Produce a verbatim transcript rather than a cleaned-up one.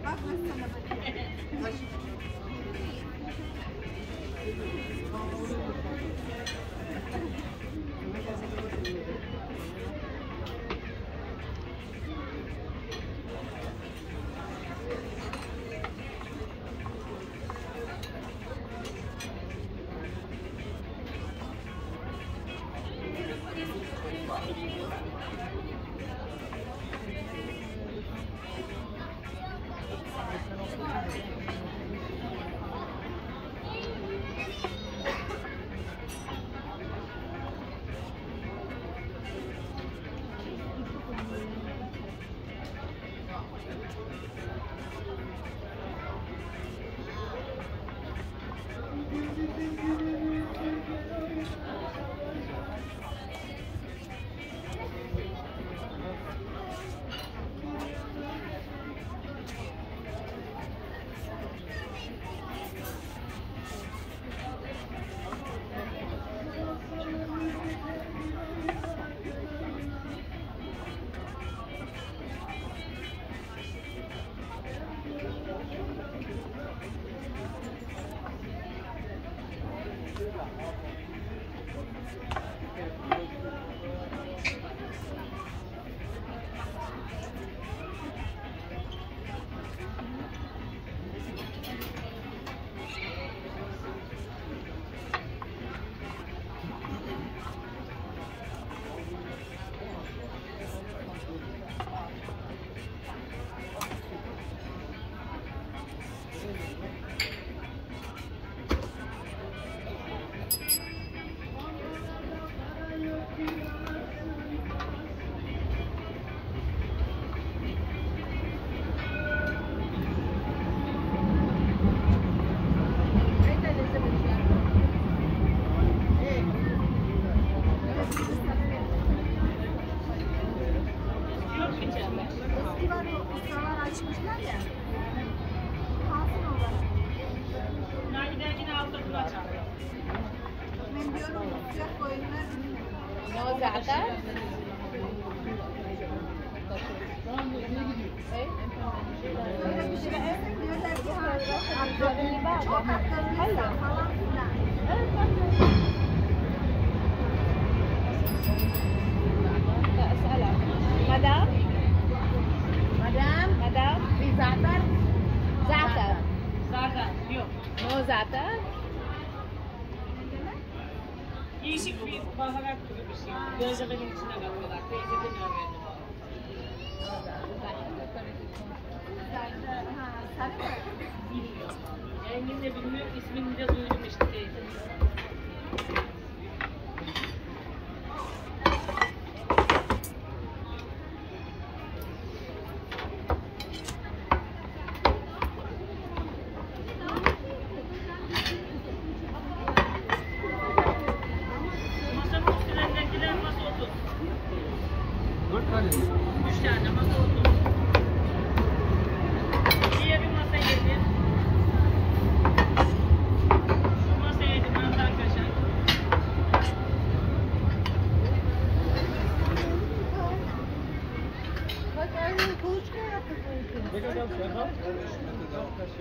Bak nasıl sana bakıyor. Değişik bir baharat gibi bir şey. Gözlemenin içine katıyorlar. Teyze demiyor benim. Bilmiyorum. Rengini de bilmiyorum. İsmini de duydum işte teyze. Üç tane masa oldu. Diğer bir masa yedi. Şu masa yedi mantar kaşar. Bak aynı kuluçka yaptık. Ne kadar?